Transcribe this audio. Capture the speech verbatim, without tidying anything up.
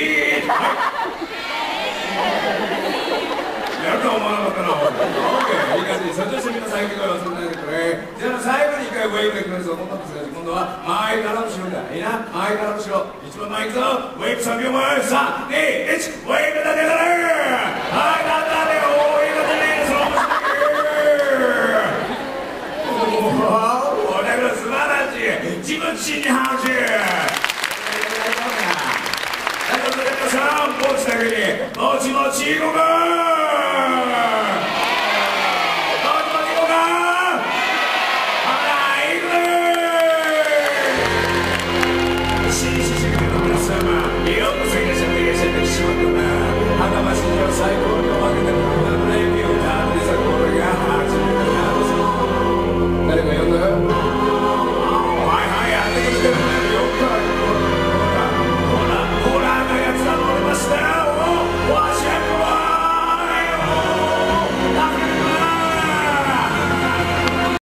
ーはいやるとは思わなかったな。オッケー、いい感じ。それとしてみんな最後に声を忘れないでくれ。じゃあ最後に一回ウェイブで決めるぞ。今度は今度は前から後ろだ。いいな、前から後ろ。一番前行くぞ。ウェイブさんびょうまえ、さん、に、いち、ウェイブだけだね。はい、